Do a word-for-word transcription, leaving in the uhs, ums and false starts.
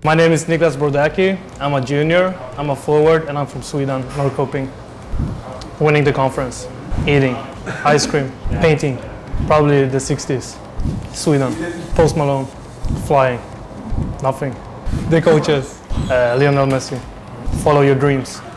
My name is Niklas Brodacki. I'm a junior, I'm a forward, and I'm from Sweden, Norrköping. Winning the conference, eating, ice cream, painting, probably the sixties. Sweden, Post Malone, flying, nothing. The coaches, uh, Lionel Messi. Follow your dreams.